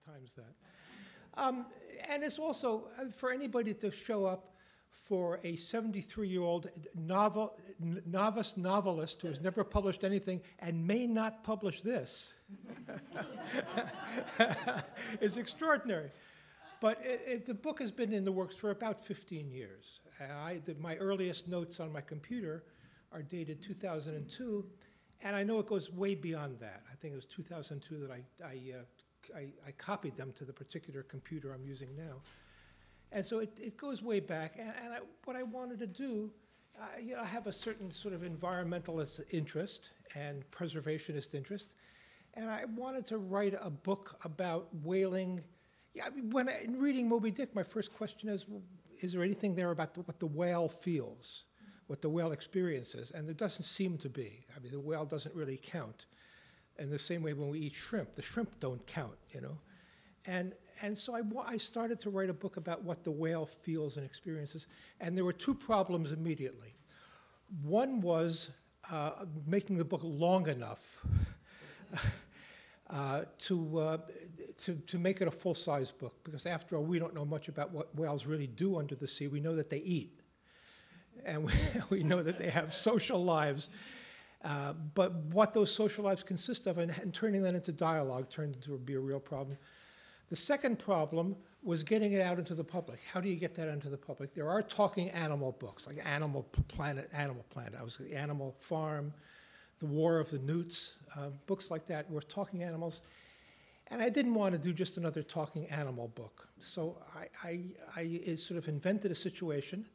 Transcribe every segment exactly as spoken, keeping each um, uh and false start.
times that. Um, and it's also uh, for anybody to show up for a seventy-three-year-old novel, novice novelist who has never published anything and may not publish this is extraordinary. But it, it, the book has been in the works for about fifteen years. And I, the, my earliest notes on my computer are dated two thousand two, and I know it goes way beyond that. I think it was two thousand two that I, I, uh, I, I copied them to the particular computer I'm using now. And so it, it goes way back, and, and I, what I wanted to do, uh, you know, I have a certain sort of environmentalist interest and preservationist interest, and I wanted to write a book about whaling. Yeah, I mean, when I, in reading Moby-Dick, my first question is, well, is there anything there about the, what the whale feels, what the whale experiences? And there doesn't seem to be. I mean, the whale doesn't really count. In the same way when we eat shrimp, the shrimp don't count, you know? And, and so I, I started to write a book about what the whale feels and experiences, and there were two problems immediately. One was uh, making the book long enough uh, to, uh, to, to make it a full-size book, because after all, we don't know much about what whales really do under the sea. We know that they eat, and we, we know that they have social lives. Uh, but what those social lives consist of, and, and turning that into dialogue turned into be a real problem. The second problem was getting it out into the public. How do you get that into the public? There are talking animal books, like Animal Planet, Animal Planet. I was Animal Farm, The War of the Newts, uh, books like that were talking animals. And I didn't want to do just another talking animal book. So I, I, I sort of invented a situation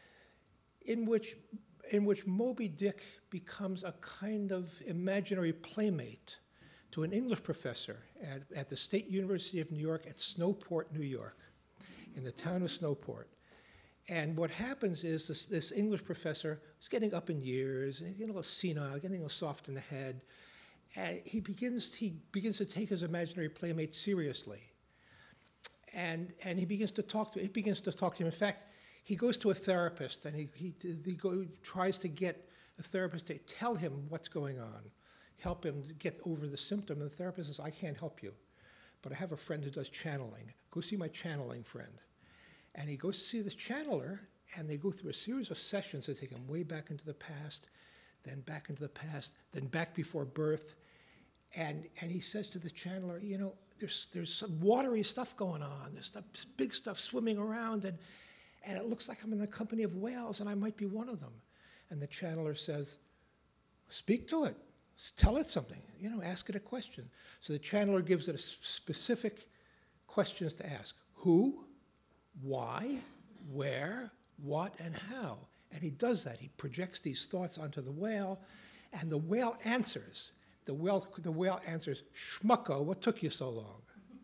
in which, in which Moby-Dick becomes a kind of imaginary playmate to an English professor at, at the State University of New York at Snowport, New York, in the town of Snowport. And what happens is this, this English professor is getting up in years, and he's getting a little senile, getting a little soft in the head, and he begins, he begins to take his imaginary playmate seriously. And, and he begins to talk to, he begins to talk to him. In fact, he goes to a therapist, and he, he, he go, tries to get a therapist to tell him what's going on, help him get over the symptom. And the therapist says, I can't help you, but I have a friend who does channeling. Go see my channeling friend. And he goes to see this channeler, and they go through a series of sessions that take him way back into the past, then back into the past, then back before birth. And, and he says to the channeler, you know, there's, there's some watery stuff going on. There's stuff, big stuff swimming around, and, and it looks like I'm in the company of whales, and I might be one of them. And the channeler says, speak to it. Tell it something, you know, ask it a question. So the channeler gives it a specific questions to ask. Who, why, where, what, and how. And he does that. He projects these thoughts onto the whale, and the whale answers. The whale, the whale answers, schmucko, what took you so long?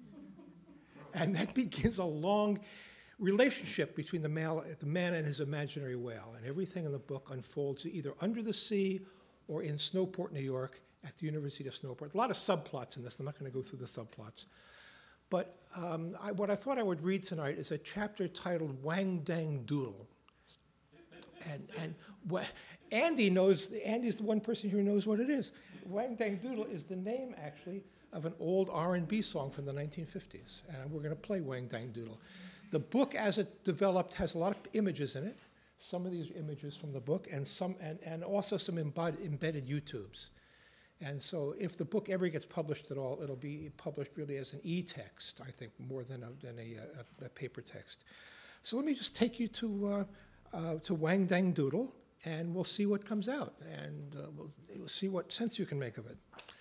And that begins a long relationship between the, male, the man and his imaginary whale. And everything in the book unfolds either under the sea or in Snowport, New York, at the University of Snowport. A lot of subplots in this. I'm not going to go through the subplots. But um, I, what I thought I would read tonight is a chapter titled Wang Dang Doodle. And, and wh Andy knows, Andy's the one person who knows what it is. Wang Dang Doodle is the name, actually, of an old R and B song from the nineteen fifties. And we're going to play Wang Dang Doodle. The book, as it developed, has a lot of images in it. Some of these images from the book, and some, and, and also some embed, embedded YouTubes. And so, if the book ever gets published at all, it'll be published really as an e-text, I think, more than a, than a, a, a paper text. So let me just take you to uh, uh, to Wang Dang Doodle, and we'll see what comes out, and uh, we'll, we'll see what sense you can make of it.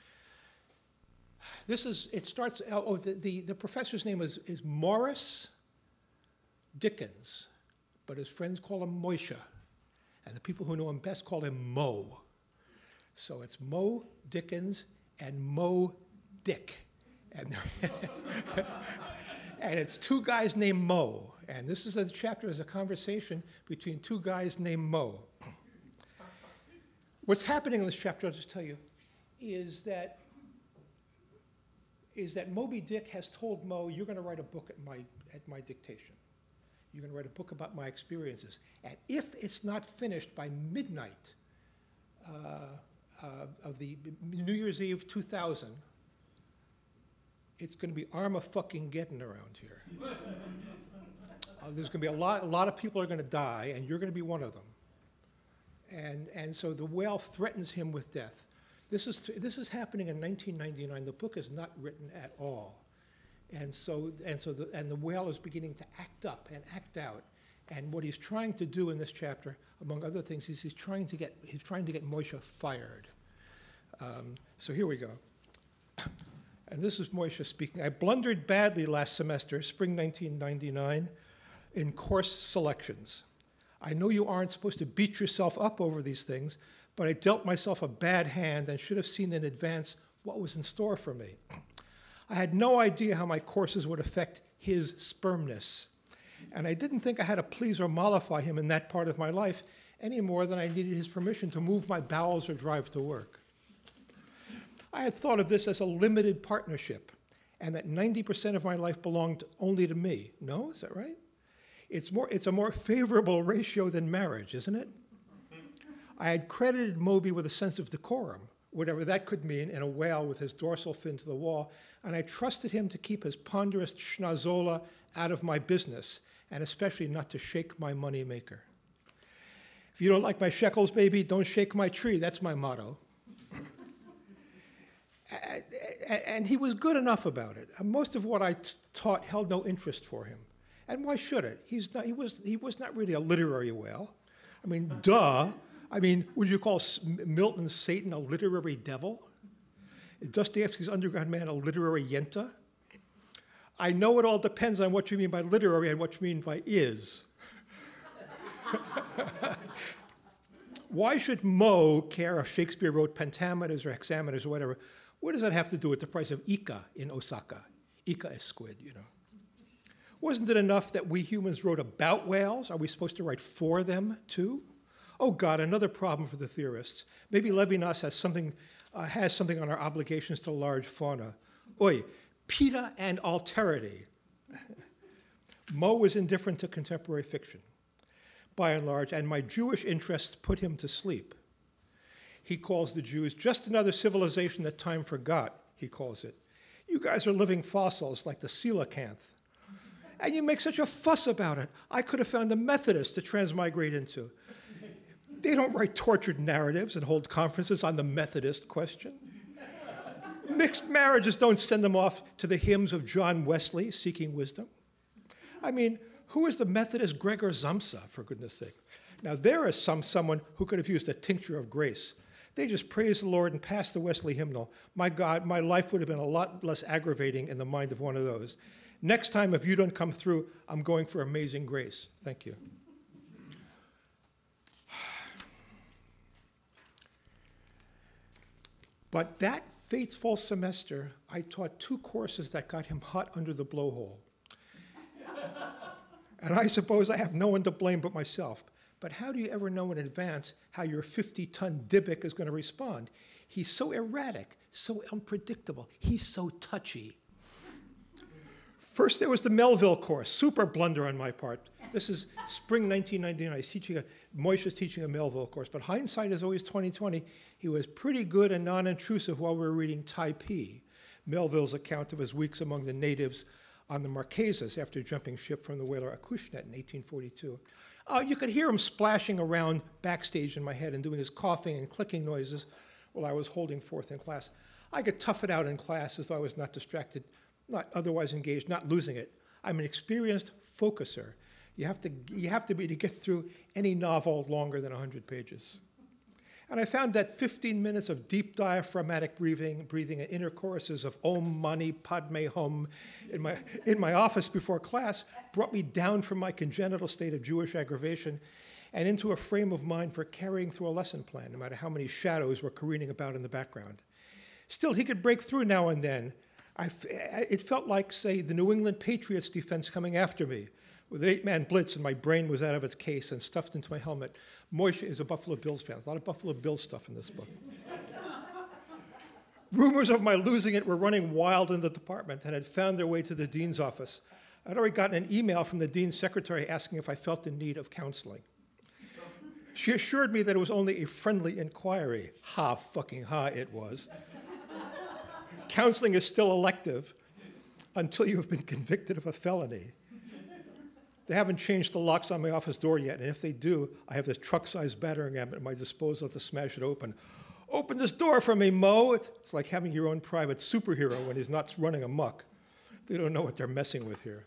This is. It starts. Oh, the the, the professor's name is is Morris Dickens, but his friends call him Moisha, and the people who know him best call him Mo. So it's Mo Dickens and Mo Dick, and, and it's two guys named Mo. And this is a chapter is a conversation between two guys named Mo. What's happening in this chapter, I'll just tell you, is that is that Moby-Dick has told Mo, you're going to write a book at my at my dictation. You're going to write a book about my experiences. And if it's not finished by midnight uh, uh, of the New Year's Eve two thousand, it's going to be Armafucking-Geddon around here. uh, there's going to be a lot, a lot of people are going to die, and you're going to be one of them. And, and so the whale threatens him with death. This is, this is happening in nineteen ninety-nine. The book is not written at all. And so, and so the, and the whale is beginning to act up and act out. And what he's trying to do in this chapter, among other things, is he's trying to get, he's trying to get Moishe fired. Um, so here we go. And this is Moishe speaking. I blundered badly last semester, spring nineteen ninety-nine, in course selections. I know you aren't supposed to beat yourself up over these things, but I dealt myself a bad hand and should have seen in advance what was in store for me. I had no idea how my courses would affect his spermness, and I didn't think I had to please or mollify him in that part of my life any more than I needed his permission to move my bowels or drive to work. I had thought of this as a limited partnership, and that ninety percent of my life belonged only to me. No, is that right? It's, more, it's a more favorable ratio than marriage, isn't it? I had credited Moby with a sense of decorum, whatever that could mean, in a whale with his dorsal fin to the wall, and I trusted him to keep his ponderous schnozola out of my business, and especially not to shake my money maker. If you don't like my shekels, baby, don't shake my tree. That's my motto. And he was good enough about it. Most of what I taught held no interest for him. And why should it? He's not, he, was, he was not really a literary whale. I mean, duh. I mean, would you call Milton's Satan a literary devil? Is Dostoevsky's Underground Man a literary yenta? I know it all depends on what you mean by literary and what you mean by is. Why should Mo care if Shakespeare wrote pentameters or hexameters or whatever? What does that have to do with the price of Ika in Osaka? Ika is squid, you know. Wasn't it enough that we humans wrote about whales? Are we supposed to write for them too? Oh God, another problem for the theorists. Maybe Levinas has something, uh, has something on our obligations to large fauna. Oi, PETA and alterity. Mo was indifferent to contemporary fiction, by and large, and my Jewish interests put him to sleep. He calls the Jews just another civilization that time forgot, he calls it. You guys are living fossils like the coelacanth. And you make such a fuss about it. I could have found a Methodist to transmigrate into. They don't write tortured narratives and hold conferences on the Methodist question. Mixed marriages don't send them off to the hymns of John Wesley seeking wisdom. I mean, who is the Methodist Gregor Samsa, for goodness sake? Now, there is some someone who could have used a tincture of grace. They just praised the Lord and passed the Wesley hymnal. My God, my life would have been a lot less aggravating in the mind of one of those. Next time, if you don't come through, I'm going for Amazing Grace. Thank you. But that fateful semester, I taught two courses that got him hot under the blowhole. And I suppose I have no one to blame but myself. But how do you ever know in advance how your fifty-ton Dybbuk is going to respond? He's so erratic, so unpredictable. He's so touchy. First, there was the Melville course, super blunder on my part. This is spring nineteen ninety-nine. He's teaching a, Moishe's teaching a Melville course, but hindsight is always twenty twenty. He was pretty good and non-intrusive while we were reading Taipei, Melville's account of his weeks among the natives on the Marquesas after jumping ship from the whaler Acushnet in eighteen forty-two. Uh, you could hear him splashing around backstage in my head and doing his coughing and clicking noises while I was holding forth in class. I could tough it out in class as though I was not distracted, not otherwise engaged, not losing it. I'm an experienced focuser. You have to, you have to be to get through any novel longer than one hundred pages. And I found that fifteen minutes of deep diaphragmatic breathing, breathing and inner choruses of Om Mani Padme Hum in my, in my office before class brought me down from my congenital state of Jewish aggravation and into a frame of mind for carrying through a lesson plan, no matter how many shadows were careening about in the background. Still, he could break through now and then. I, it felt like, say, the New England Patriots defense coming after me with an eight-man blitz, and my brain was out of its case and stuffed into my helmet. Moishe is a Buffalo Bills fan. A lot of Buffalo Bills stuff in this book. Rumors of my losing it were running wild in the department and had found their way to the dean's office. I'd already gotten an email from the dean's secretary asking if I felt in need of counseling. She assured me that it was only a friendly inquiry. Ha, fucking ha, it was. Counseling is still elective. until you have been convicted of a felony. They haven't changed the locks on my office door yet, and if they do, I have this truck-sized battering ram at my disposal to smash it open. Open this door for me, Mo. It's like having your own private superhero when he's not running amok. They don't know what they're messing with here.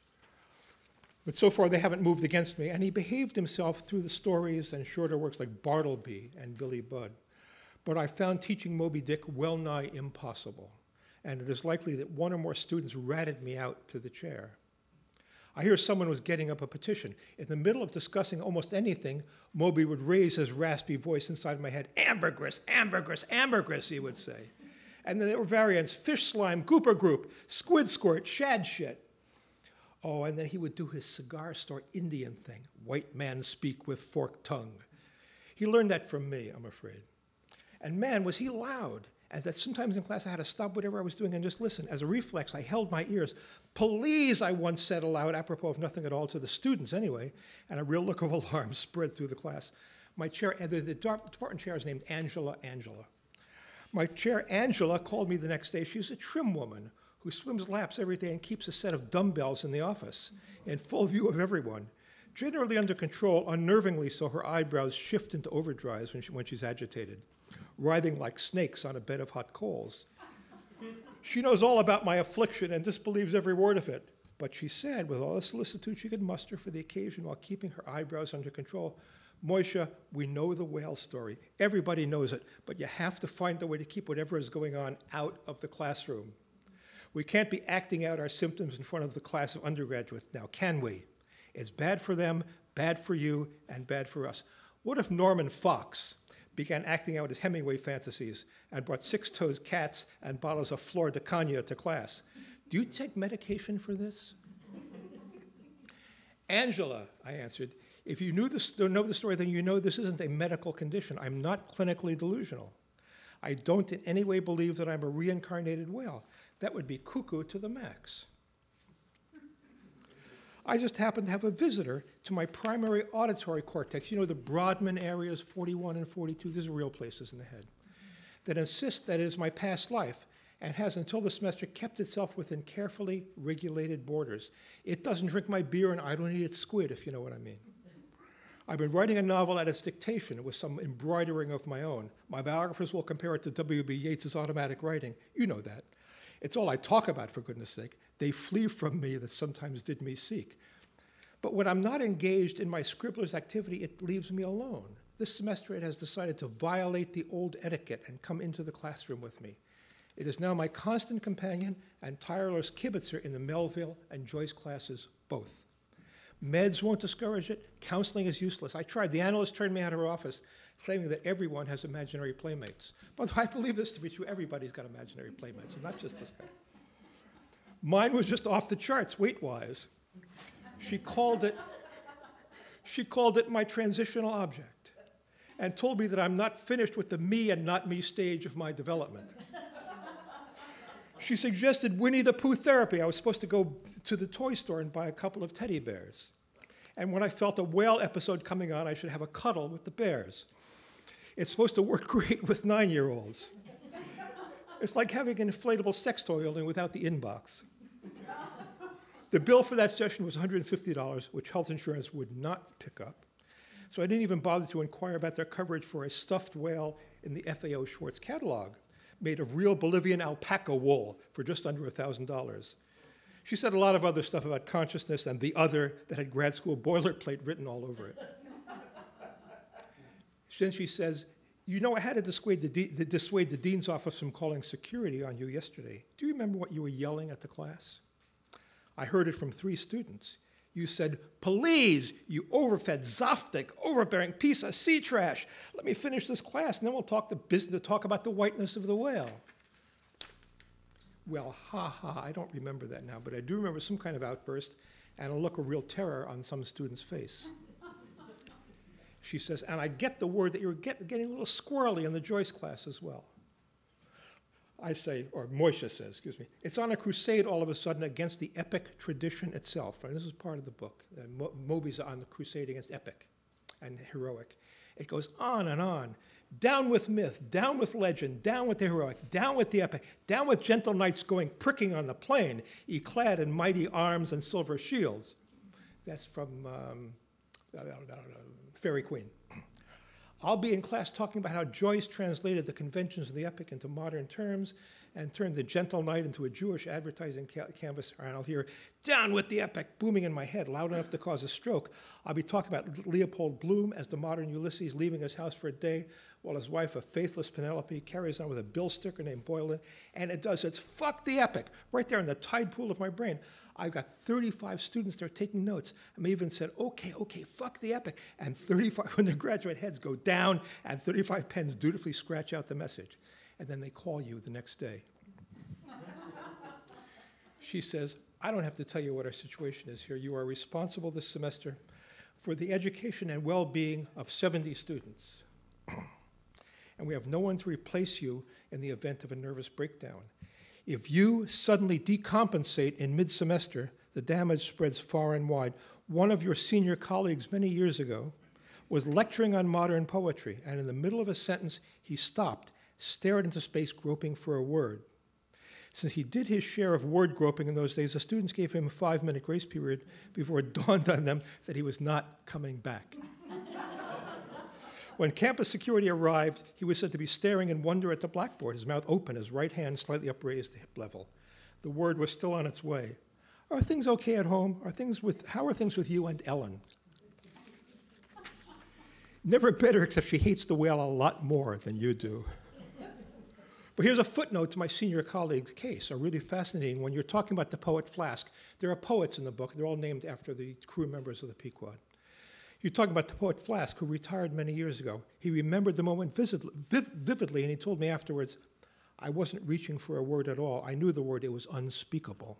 But so far, they haven't moved against me, and he behaved himself through the stories and shorter works like Bartleby and Billy Budd. But I found teaching Moby-Dick well nigh impossible, and it is likely that one or more students ratted me out to the chair. I hear someone was getting up a petition. In the middle of discussing almost anything, Moby would raise his raspy voice inside my head, ambergris, ambergris, ambergris, he would say. And then there were variants, fish slime, gooper group, squid squirt, shad shit. Oh, and then he would do his cigar store Indian thing, white man speak with forked tongue. He learned that from me, I'm afraid. And man, was he loud. And that sometimes in class I had to stop whatever I was doing and just listen. As a reflex, I held my ears. Please, I once said aloud, apropos of nothing at all to the students anyway, and a real look of alarm spread through the class. My chair, the, the department chair is named Angela Angela. My chair, Angela, called me the next day. She's a trim woman who swims laps every day and keeps a set of dumbbells in the office in full view of everyone. Generally under control, unnervingly so, her eyebrows shift into overdrives when, she, when she's agitated, writhing like snakes on a bed of hot coals. She knows all about my affliction and disbelieves every word of it. But she said, with all the solicitude she could muster for the occasion while keeping her eyebrows under control, Moisha, we know the whale story. Everybody knows it, but you have to find a way to keep whatever is going on out of the classroom. We can't be acting out our symptoms in front of the class of undergraduates now, can we? It's bad for them, bad for you, and bad for us. What if Norman Fox began acting out his Hemingway fantasies and brought six-toed cats and bottles of Flor de Caña to class? Do you take medication for this? Angela, I answered, if you knew this, know the story, then you know this isn't a medical condition. I'm not clinically delusional. I don't in any way believe that I'm a reincarnated whale. That would be cuckoo to the max. I just happen to have a visitor to my primary auditory cortex, you know, the Brodmann areas forty-one and forty-two, these are real places in the head, that insists that it is my past life and has until the semester kept itself within carefully regulated borders. It doesn't drink my beer and I don't eat its squid, if you know what I mean. I've been writing a novel at its dictation with some embroidering of my own. My biographers will compare it to W B Yeats's automatic writing. You know that. It's all I talk about, for goodness sake. They flee from me that sometimes did me seek. But when I'm not engaged in my scribbler's activity, it leaves me alone. This semester it has decided to violate the old etiquette and come into the classroom with me. It is now my constant companion and tireless kibitzer in the Melville and Joyce classes both. Meds won't discourage it. Counseling is useless. I tried. The analyst turned me out of her office, claiming that everyone has imaginary playmates. But I believe this to be true. Everybody's got imaginary playmates, and not just this guy. Mine was just off the charts, weight-wise. She called it, she called it my transitional object, and told me that I'm not finished with the me and not me stage of my development. She suggested Winnie the Pooh therapy. I was supposed to go to the toy store and buy a couple of teddy bears. And when I felt a whale episode coming on, I should have a cuddle with the bears. It's supposed to work great with nine-year-olds. It's like having an inflatable sex toy only without the inbox. The bill for that session was one hundred fifty dollars, which health insurance would not pick up. So I didn't even bother to inquire about their coverage for a stuffed whale in the F A O Schwartz catalog, made of real Bolivian alpaca wool for just under one thousand dollars. She said a lot of other stuff about consciousness and the other that had grad school boilerplate written all over it. Then she says, you know, I had to dissuade the, de- the, dissuade the dean's office from calling security on you yesterday. Do you remember what you were yelling at the class? I heard it from three students. You said, please, you overfed, zaftig, overbearing piece of sea trash. Let me finish this class, and then we'll talk, the business, talk about the whiteness of the whale. Well, ha ha, I don't remember that now, but I do remember some kind of outburst and a look of real terror on some student's face. She says, and I get the word that you're get, getting a little squirrely in the Joyce class as well. I say, or Moisha says, excuse me, it's on a crusade all of a sudden against the epic tradition itself. And this is part of the book. Uh, Mo- Moby's on the crusade against epic and heroic. It goes on and on. Down with myth, down with legend, down with the heroic, down with the epic, down with gentle knights going pricking on the plain, y-clad in mighty arms and silver shields. That's from um, I don't know, Fairy Queen. I'll be in class talking about how Joyce translated the conventions of the epic into modern terms and turned the gentle knight into a Jewish advertising ca canvas, and I'll hear, down with the epic, booming in my head, loud enough to cause a stroke. I'll be talking about Leopold Bloom as the modern Ulysses leaving his house for a day, while his wife, a faithless Penelope, carries on with a bill sticker named Boylan, and it does, it's fuck the epic, right there in the tide pool of my brain. I've got thirty-five students that are taking notes. And they even said, okay, okay, fuck the epic. And thirty-five undergraduate heads go down, and thirty-five pens dutifully scratch out the message. And then they call you the next day. She says, I don't have to tell you what our situation is here. You are responsible this semester for the education and well-being of seventy students. And we have no one to replace you in the event of a nervous breakdown. If you suddenly decompensate in mid-semester, the damage spreads far and wide. One of your senior colleagues many years ago was lecturing on modern poetry, and in the middle of a sentence, he stopped, stared into space, groping for a word. Since he did his share of word groping in those days, the students gave him a five-minute grace period before it dawned on them that he was not coming back. When campus security arrived, he was said to be staring in wonder at the blackboard, his mouth open, his right hand slightly upraised to hip level. The word was still on its way. Are things okay at home? Are things with, how are things with you and Ellen? Never better, except she hates the whale a lot more than you do. But here's a footnote to my senior colleague's case, a really fascinating one. You're talking about the poet Flask. There are poets in the book. They're all named after the crew members of the Pequod. You're talking about the poet Flask, who retired many years ago. He remembered the moment vividly, and he told me afterwards, I wasn't reaching for a word at all. I knew the word, it was unspeakable.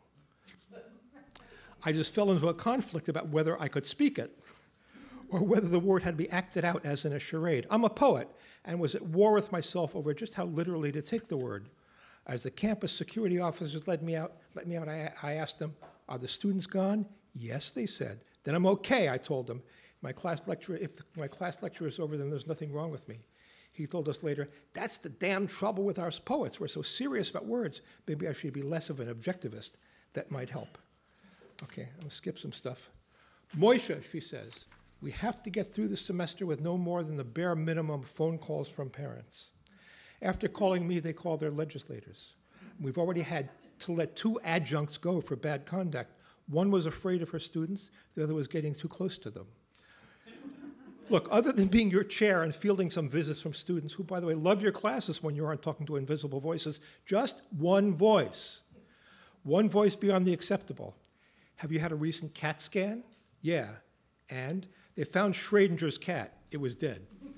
I just fell into a conflict about whether I could speak it or whether the word had to be acted out as in a charade. I'm a poet and was at war with myself over just how literally to take the word. As the campus security officers let me out, let me out I, I asked them, are the students gone? Yes, they said. Then I'm okay, I told them. My class lecturer, if the, my class lecture is over, then there's nothing wrong with me. He told us later, that's the damn trouble with our poets. We're so serious about words. Maybe I should be less of an objectivist. That might help. Okay, I'm gonna skip some stuff. Moisha, she says, we have to get through the semester with no more than the bare minimum of phone calls from parents. After calling me, they call their legislators. We've already had to let two adjuncts go for bad conduct. One was afraid of her students, the other was getting too close to them. Look, other than being your chair and fielding some visits from students who, by the way, love your classes when you aren't talking to invisible voices, just one voice. One voice beyond the acceptable. Have you had a recent CAT scan? Yeah. And they found Schrodinger's cat. It was dead.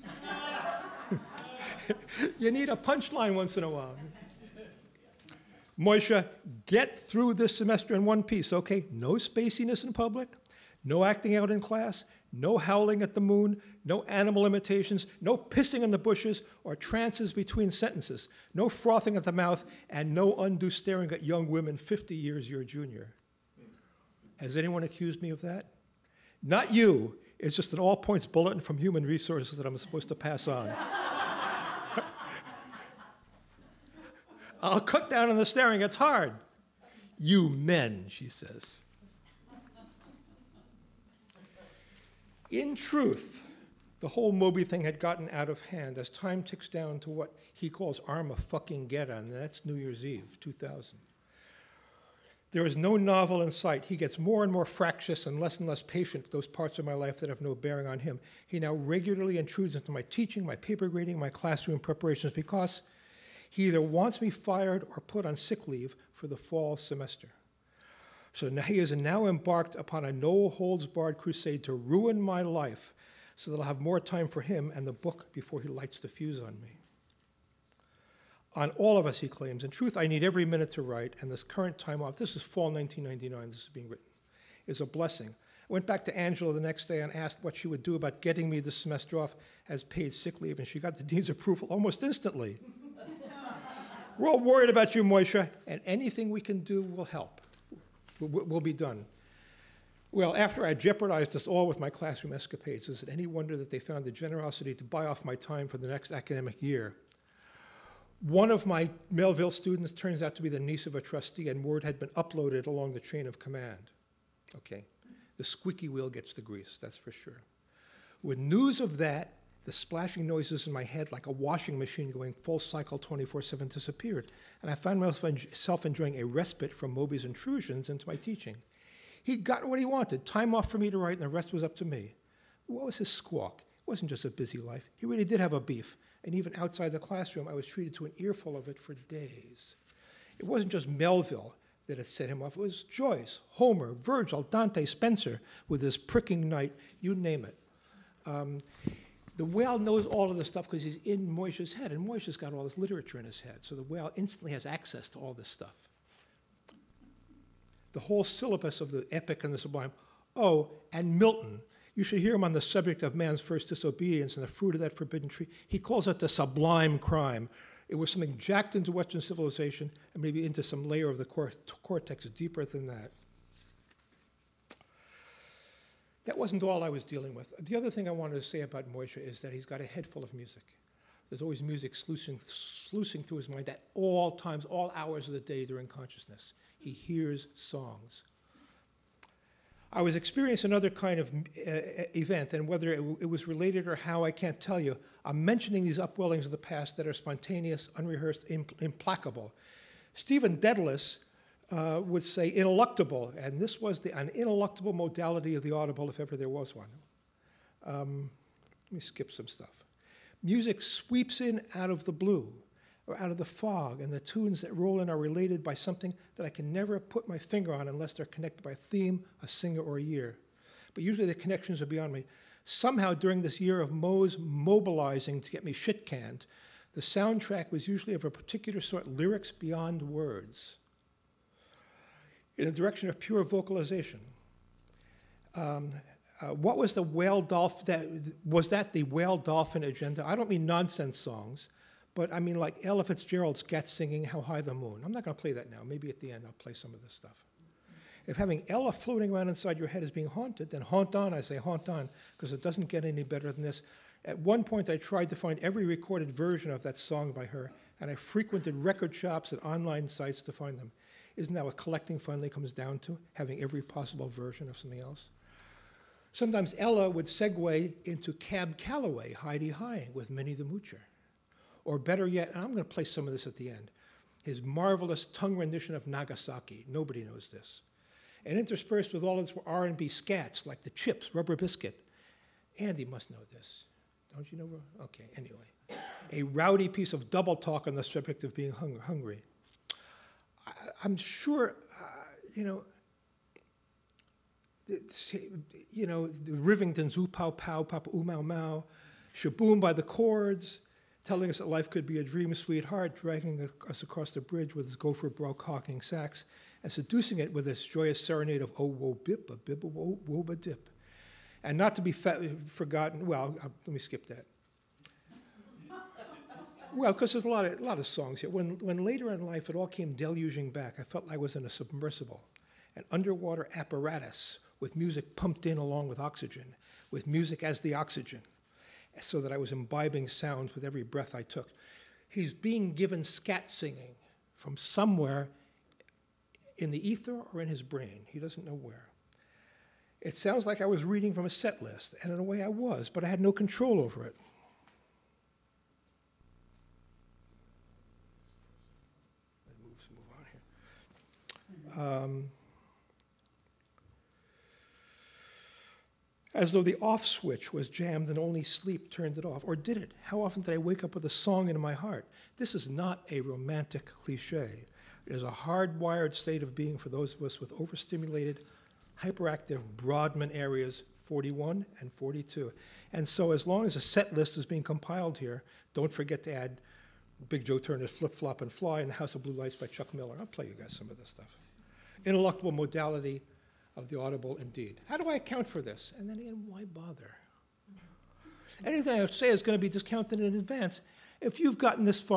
You need a punchline once in a while. Moisha, get through this semester in one piece, okay? No spaciness in public, no acting out in class, no howling at the moon, no animal imitations, no pissing in the bushes or trances between sentences, no frothing at the mouth, and no undue staring at young women fifty years your junior. Has anyone accused me of that? Not you. It's just an all points bulletin from Human Resources that I'm supposed to pass on. I'll cut down on the staring. It's hard. You men, she says. In truth, the whole Moby thing had gotten out of hand as time ticks down to what he calls Armafucking-Geddon, and that's New Year's Eve, two thousand. There is no novel in sight. He gets more and more fractious and less and less patient with those parts of my life that have no bearing on him. He now regularly intrudes into my teaching, my paper grading, my classroom preparations because he either wants me fired or put on sick leave for the fall semester. So now he is now embarked upon a no-holds-barred crusade to ruin my life so that I'll have more time for him and the book before he lights the fuse on me. On all of us, he claims. In truth, I need every minute to write, and this current time off, this is fall nineteen ninety-nine, this is being written, is a blessing. I went back to Angela the next day and asked what she would do about getting me this semester off as paid sick leave, and she got the dean's approval almost instantly. We're all worried about you, Moisha, and anything we can do will help. Will be done. Well, after I jeopardized us all with my classroom escapades, is it any wonder that they found the generosity to buy off my time for the next academic year? One of my Melville students turns out to be the niece of a trustee, and word had been uploaded along the chain of command. Okay, the squeaky wheel gets the grease, that's for sure. With news of that, the splashing noises in my head like a washing machine going full cycle twenty-four seven disappeared, and I found myself enjoying a respite from Moby's intrusions into my teaching. He'd gotten what he wanted, time off for me to write, and the rest was up to me. What was his squawk? It wasn't just a busy life. He really did have a beef, and even outside the classroom, I was treated to an earful of it for days. It wasn't just Melville that had set him off. It was Joyce, Homer, Virgil, Dante, Spencer, with his pricking night, you name it. Um, The whale knows all of this stuff because he's in Moishe's head, and Moishe's got all this literature in his head, so the whale instantly has access to all this stuff. The whole syllabus of the epic and the sublime. Oh, and Milton, you should hear him on the subject of man's first disobedience and the fruit of that forbidden tree. He calls it the sublime crime. It was something jacked into Western civilization and maybe into some layer of the cor cortex deeper than that. That wasn't all I was dealing with. The other thing I wanted to say about Moishe is that he's got a head full of music. There's always music sluicing, sluicing through his mind at all times, all hours of the day during consciousness. He hears songs. I was experiencing another kind of uh, event, and whether it, it was related or how, I can't tell you. I'm mentioning these upwellings of the past that are spontaneous, unrehearsed, impl implacable. Stephen Dedalus Uh, would say ineluctable, and this was the, an ineluctable modality of the audible if ever there was one. Um, let me skip some stuff. Music sweeps in out of the blue, or out of the fog, and the tunes that roll in are related by something that I can never put my finger on unless they're connected by a theme, a singer, or a year. But usually the connections are beyond me. Somehow during this year of Mo's mobilizing to get me shit-canned, the soundtrack was usually of a particular sort, lyrics beyond words, in the direction of pure vocalization. Um, uh, what was the whale dolphin, that, was that the whale dolphin agenda? I don't mean nonsense songs, but I mean like Ella Fitzgerald's scat singing How High the Moon. I'm not gonna play that now. Maybe at the end I'll play some of this stuff. If having Ella floating around inside your head is being haunted, then haunt on, I say haunt on, because it doesn't get any better than this. At one point I tried to find every recorded version of that song by her, and I frequented record shops and online sites to find them. Isn't that what collecting finally comes down to? Having every possible version of something else? Sometimes Ella would segue into Cab Calloway, Heidi High, with Minnie the Moocher. Or better yet, and I'm going to play some of this at the end, his marvelous tongue rendition of Nagasaki. Nobody knows this. And interspersed with all its R and B scats, like the Chips, Rubber Biscuit. Andy must know this. Don't you know? Okay, anyway. A rowdy piece of double talk on the subject of being hung hungry. I'm sure, uh, you know, you know, the Rivingtons, ooh, pow, pow, papa, ooh, mau, mau, shaboom by the chords, telling us that life could be a dream, sweetheart, dragging us across the bridge with his gopher broke hawking sax, and seducing it with his joyous serenade of oh, whoa, bip, a bib, a whoa, whoa, ba dip. And not to be forgotten, well, uh, let me skip that. Well, because there's a lot of, a lot of songs here. When, when later in life it all came deluging back, I felt I was in a submersible, an underwater apparatus with music pumped in along with oxygen, with music as the oxygen, so that I was imbibing sounds with every breath I took. He's being given scat singing from somewhere in the ether or in his brain. He doesn't know where. It sounds like I was reading from a set list, and in a way I was, but I had no control over it. Um, as though the off switch was jammed and only sleep turned it off. Or did it? How often did I wake up with a song in my heart? This is not a romantic cliche. It is a hardwired state of being for those of us with overstimulated, hyperactive Brodmann areas forty-one and forty-two. And so as long as a set list is being compiled here, don't forget to add Big Joe Turner's Flip, Flop, and Fly and the House of Blue Lights by Chuck Miller. I'll play you guys some of this stuff. Ineluctable modality of the audible, indeed. How do I account for this? And then again, why bother? Anything I say is going to be discounted in advance. If you've gotten this far,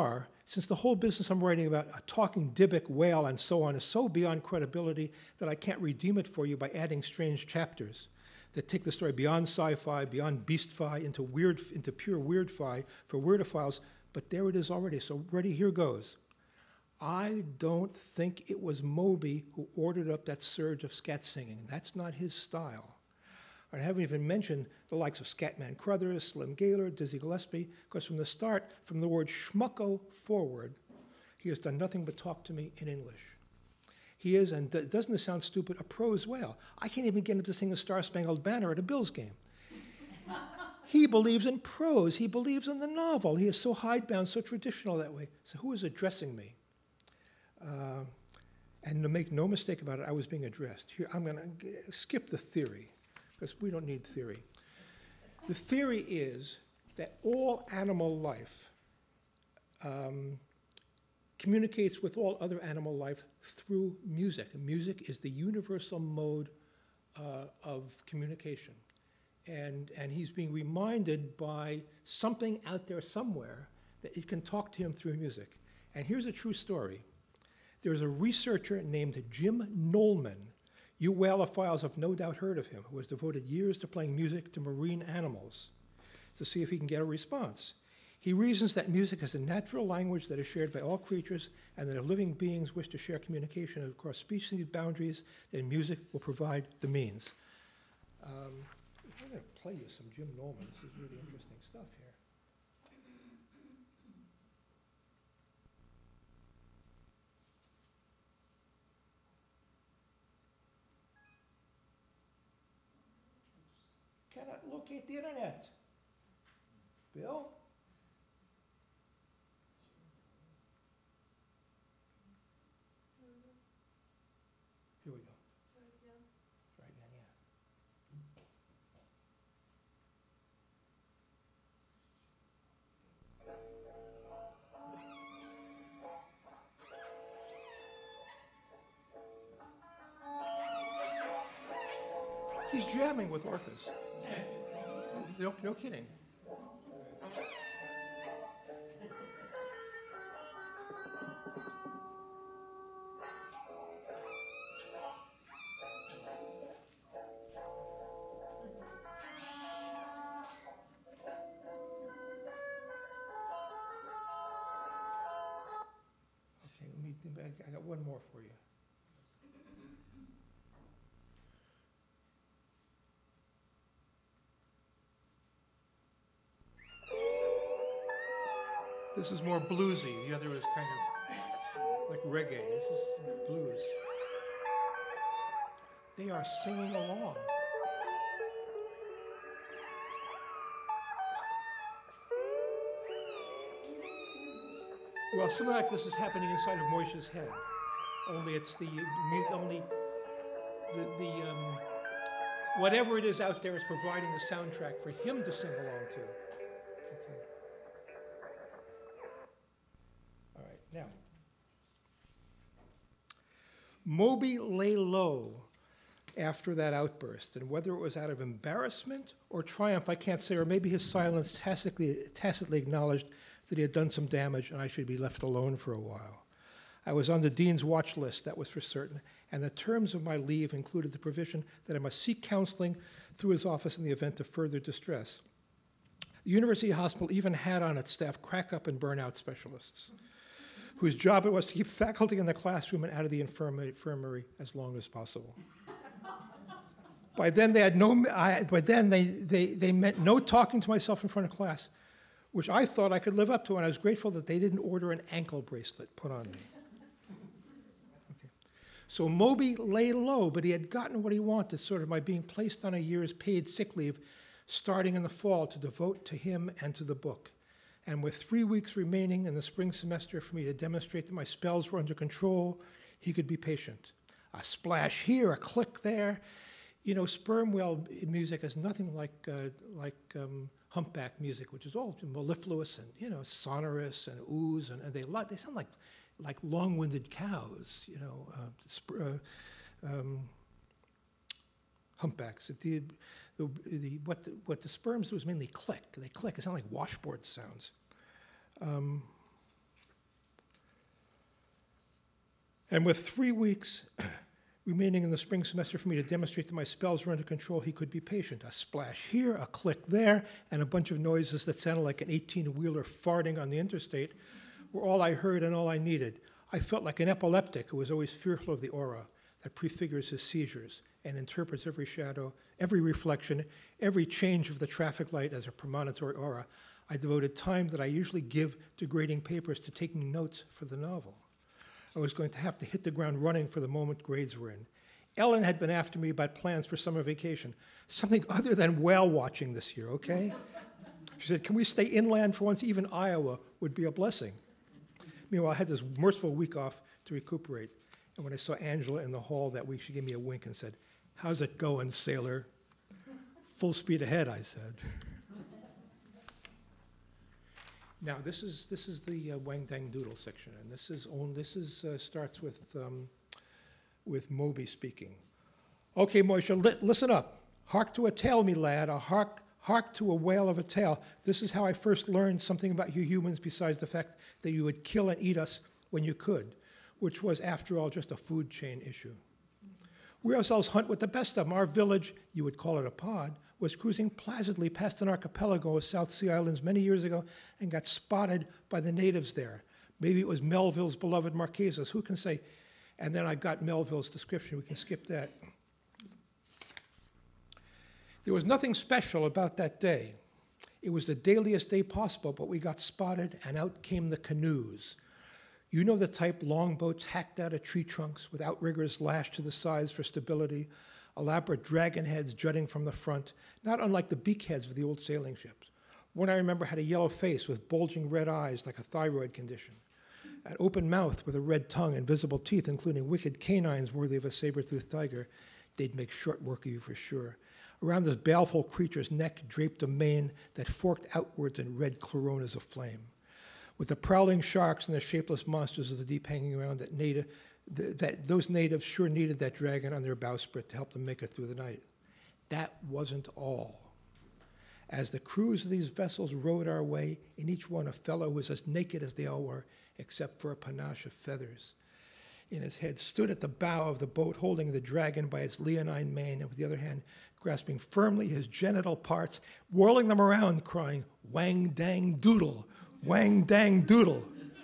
since the whole business I'm writing about, a talking Dybbuk whale and so on, is so beyond credibility that I can't redeem it for you by adding strange chapters that take the story beyond sci-fi, beyond beast-fi, into, weird, into pure weird-fi for weirdophiles, but there it is already, so ready, here goes. I don't think it was Moby who ordered up that surge of scat singing. That's not his style. I haven't even mentioned the likes of Scatman Crothers, Slim Gaylord, Dizzy Gillespie, because from the start, from the word schmucko forward, he has done nothing but talk to me in English. He is, and doesn't it sound stupid, a prose whale. I can't even get him to sing the Star-Spangled Banner at a Bills game. He believes in prose. He believes in the novel. He is so hidebound, so traditional that way. So who is addressing me? Uh, and to make no mistake about it, I was being addressed. Here, I'm going to skip the theory, because we don't need theory. The theory is that all animal life um, communicates with all other animal life through music. And music is the universal mode uh, of communication. And, and he's being reminded by something out there somewhere that it can talk to him through music. And here's a true story. There's a researcher named Jim Nolman. You whalophiles have no doubt heard of him, who has devoted years to playing music to marine animals to see if he can get a response. He reasons that music is a natural language that is shared by all creatures, and that if living beings wish to share communication across species boundaries, then music will provide the means. Um, I'm going to play you some Jim Nolman. This is really interesting stuff here. Cannot locate the internet. Bill? Here we go. Try again. Try again, yeah. He's jamming with orcas. No, no kidding. Okay, let me, I got one more for you. This is more bluesy. The other is kind of like reggae. This is blues. They are singing along. Well, something like this is happening inside of Moishe's head. Only it's the only the, the um, whatever it is out there is providing the soundtrack for him to sing along to. Okay. All right, now. Moby lay low after that outburst, and whether it was out of embarrassment or triumph, I can't say, or maybe his silence tacitly, tacitly acknowledged that he had done some damage and I should be left alone for a while. I was on the dean's watch list, that was for certain, and the terms of my leave included the provision that I must seek counseling through his office in the event of further distress. The university hospital even had on its staff crack-up and burnout specialists, whose job it was to keep faculty in the classroom and out of the infirmary as long as possible. By then, they had no. I, by then, they, they, they meant no talking to myself in front of class, which I thought I could live up to, and I was grateful that they didn't order an ankle bracelet put on me. Okay. So Moby lay low, but he had gotten what he wanted, sort of by being placed on a year's paid sick leave, starting in the fall, to devote to him and to the book. And with three weeks remaining in the spring semester for me to demonstrate that my spells were under control, he could be patient. A splash here, a click there. You know, sperm whale music is nothing like, uh, like um, humpback music, which is all mellifluous and, you know, sonorous and ooze, and, and they, they sound like, like long-winded cows, you know, uh, uh, um, humpbacks. The, the, the, what, the, what the sperms do is mainly click. They click. It sounds like washboard sounds. Um, And with three weeks remaining in the spring semester for me to demonstrate that my spells were under control, he could be patient. A splash here, a click there, and a bunch of noises that sounded like an eighteen-wheeler farting on the interstate were all I heard and all I needed. I felt like an epileptic who was always fearful of the aura that prefigures his seizures and interprets every shadow, every reflection, every change of the traffic light as a premonitory aura. I devoted time that I usually give to grading papers to taking notes for the novel. I was going to have to hit the ground running for the moment grades were in. Ellen had been after me about plans for summer vacation, something other than whale watching this year, okay? She said, can we stay inland for once? Even Iowa would be a blessing. Meanwhile, I had this merciful week off to recuperate. And when I saw Angela in the hall that week, she gave me a wink and said, how's it going, sailor? Full speed ahead, I said. Now, this is this is the uh, Wang Dang Doodle section, and this is on, this is uh, starts with um, with Moby speaking. Okay, Moisha, li listen up. Hark to a tale, me lad. A hark hark to a whale of a tale. This is how I first learned something about you humans, besides the fact that you would kill and eat us when you could, which was, after all, just a food chain issue. We ourselves hunt with the best of them. Our village, you would call it a pod, was cruising placidly past an archipelago of South Sea Islands many years ago and got spotted by the natives there. Maybe it was Melville's beloved Marquesas, who can say? And then I got Melville's description, we can skip that. There was nothing special about that day. It was the dailiest day possible, but we got spotted and out came the canoes. You know the type, longboats hacked out of tree trunks with outriggers lashed to the sides for stability, elaborate dragon heads jutting from the front, not unlike the beakheads of the old sailing ships. One I remember had a yellow face with bulging red eyes like a thyroid condition, an open mouth with a red tongue and visible teeth, including wicked canines worthy of a saber-toothed tiger. They'd make short work of you for sure. Around this baleful creature's neck draped a mane that forked outwards in red coronas of flame. With the prowling sharks and the shapeless monsters of the deep hanging around, that, native, th that those natives sure needed that dragon on their bowsprit to help them make it through the night. That wasn't all. As the crews of these vessels rowed our way, in each one a fellow who was as naked as they all were, except for a panache of feathers in his head, stood at the bow of the boat holding the dragon by its leonine mane, and with the other hand grasping firmly his genital parts, whirling them around, crying, "Wang dang doodle, wang dang doodle."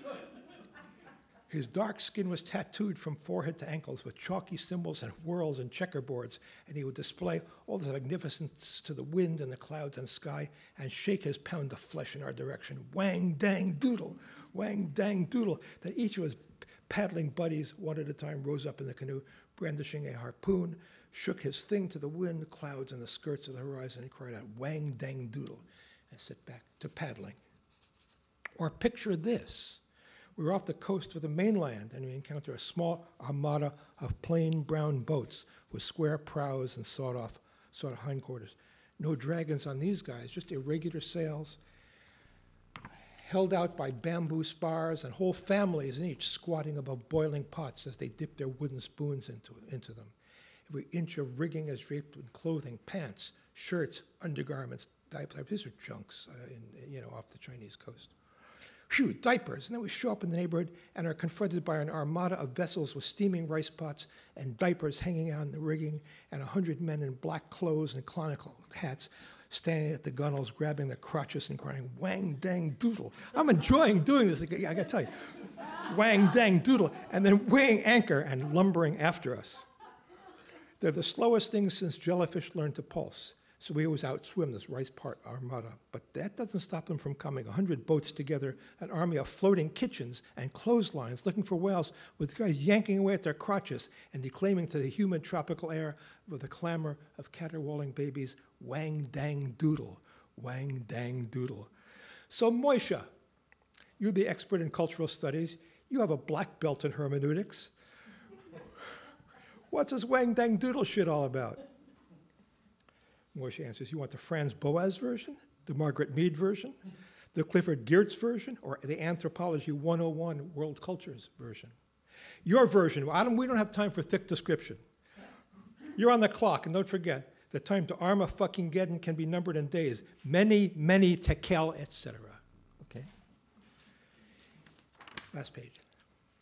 His dark skin was tattooed from forehead to ankles with chalky symbols and whirls and checkerboards, and he would display all this magnificence to the wind and the clouds and sky and shake his pound of flesh in our direction. Wang dang doodle, wang dang doodle. That each of his paddling buddies, one at a time, rose up in the canoe, brandishing a harpoon, shook his thing to the wind, clouds, and the skirts of the horizon, and cried out, "Wang dang doodle," and set back to paddling. Or picture this. We were off the coast of the mainland, and we encounter a small armada of plain brown boats with square prows and sawed-off sort of hindquarters. No dragons on these guys, just irregular sails, held out by bamboo spars, and whole families in each squatting above boiling pots as they dip their wooden spoons into, into them. Every inch of rigging is draped in clothing, pants, shirts, undergarments, diapers. These are junks, uh, in, you know, off the Chinese coast. Phew, diapers. And then we show up in the neighborhood and are confronted by an armada of vessels with steaming rice pots and diapers hanging out in the rigging, and a hundred men in black clothes and conical hats standing at the gunwales, grabbing their crotches and crying, "Wang dang doodle." I'm enjoying doing this, I gotta tell you. Wang dang doodle. And then weighing anchor and lumbering after us. They're the slowest things since jellyfish learned to pulse. So we always outswim this rice part armada. But that doesn't stop them from coming. A hundred boats together, an army of floating kitchens and clotheslines looking for whales, with guys yanking away at their crotches and declaiming to the humid tropical air with the clamor of caterwauling babies, "Wang dang doodle, wang dang doodle." So Moisha, you're the expert in cultural studies. You have a black belt in hermeneutics. What's this wang dang doodle shit all about? Moisha answers, you want the Franz Boas version, the Margaret Mead version, the Clifford Geertz version, or the Anthropology one oh one World Cultures version? Your version, I don't, we don't have time for thick description. You're on the clock, and don't forget, the time to arm a fucking Geddon can be numbered in days. Many, many tekel, et cetera. Okay? Last page.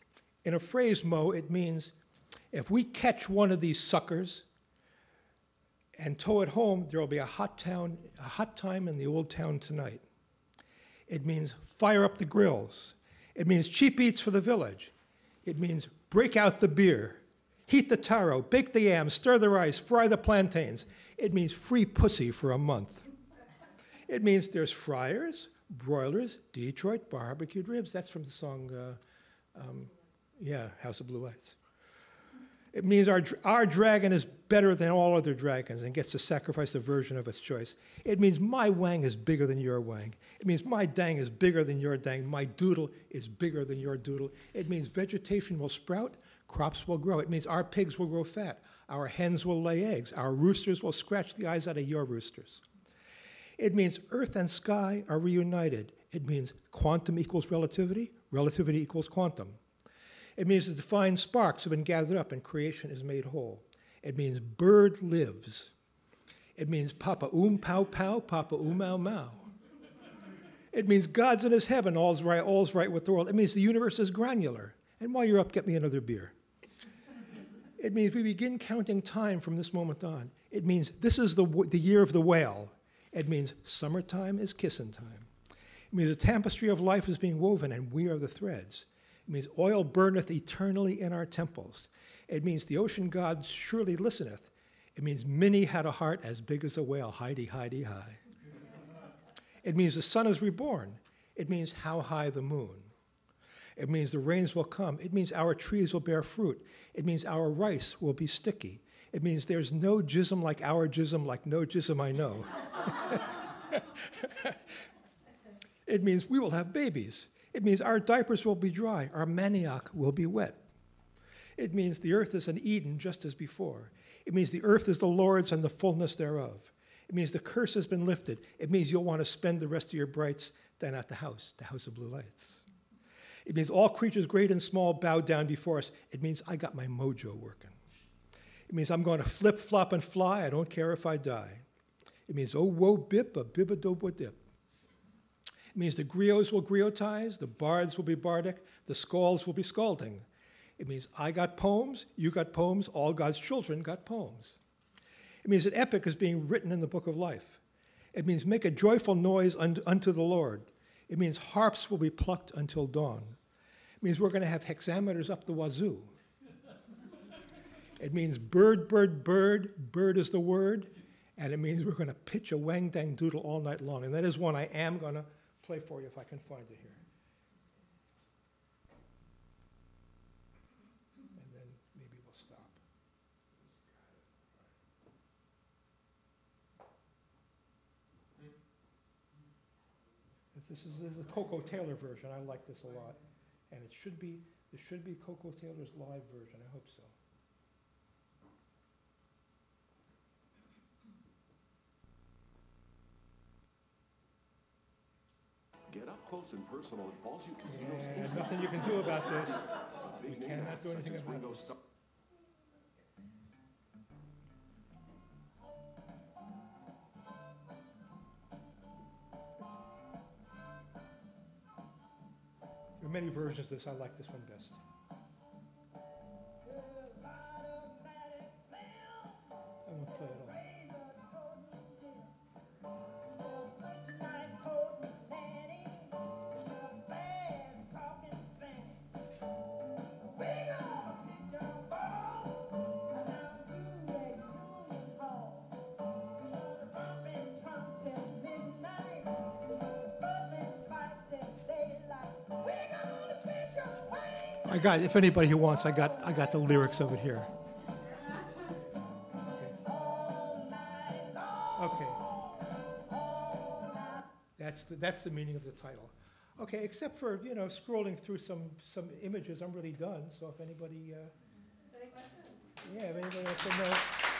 in a phrase, Mo, it means if we catch one of these suckers and tow it home, there will be a hot town, a hot time in the old town tonight. It means fire up the grills. It means cheap eats for the village. It means break out the beer, heat the taro, bake the yams, stir the rice, fry the plantains. It means free pussy for a month. It means there's fryers, broilers, Detroit barbecued ribs. That's from the song, uh, um, yeah, House of Blue Lights. It means our, our dragon is better than all other dragons and gets to sacrifice the version of its choice. It means my wang is bigger than your wang. It means my dang is bigger than your dang. My doodle is bigger than your doodle. It means vegetation will sprout, crops will grow. It means our pigs will grow fat. Our hens will lay eggs. Our roosters will scratch the eyes out of your roosters. It means earth and sky are reunited. It means quantum equals relativity. Relativity equals quantum. It means the defined sparks have been gathered up and creation is made whole. It means bird lives. It means Papa oom pow pow, Papa oom mau mau. It means God's in his heaven, all's right, all's right with the world. It means the universe is granular. And while you're up, get me another beer. It means we begin counting time from this moment on. It means this is the, the year of the whale. It means summertime is kissin' time. It means a tapestry of life is being woven and we are the threads. It means oil burneth eternally in our temples. It means the ocean god surely listeneth. It means Minnie had a heart as big as a whale, hidey, hidey, high. It means the sun is reborn. It means how high the moon. It means the rains will come. It means our trees will bear fruit. It means our rice will be sticky. It means there's no jism like our jism, like no jism I know. It means we will have babies. It means our diapers will be dry, our manioc will be wet. It means the earth is an Eden just as before. It means the earth is the Lord's and the fullness thereof. It means the curse has been lifted. It means you'll want to spend the rest of your brights down at the house, the House of Blue Lights. It means all creatures great and small bow down before us. It means I got my mojo working. It means I'm going to flip, flop, and fly. I don't care if I die. It means oh, whoa, bip, a bib-a-dobo dip. It means the griots will griotize, the bards will be bardic, the skalds will be scalding. It means I got poems, you got poems, all God's children got poems. It means an epic is being written in the book of life. It means make a joyful noise un unto the Lord. It means harps will be plucked until dawn. It means we're going to have hexameters up the wazoo. It means bird, bird, bird, bird is the word, and it means we're going to pitch a wang dang doodle all night long. And that is one I am going to play for you if I can find it here. And then maybe we'll stop. This is, this is a Coco Taylor version. I like this a lot. And it should be, this should be Coco Taylor's live version. I hope so. Get up close and personal at Fallsview Casinos. Yeah, nothing you can do about this. You cannot do anything about this. There are many versions of this. I like this one best. I won't play it all. I got, if anybody who wants, I got, I got the lyrics of it here. Okay. Okay. That's the, that's the meaning of the title. Okay, except for, you know, scrolling through some, some images, I'm really done. So if anybody, uh, Any questions? yeah, if anybody wants to know.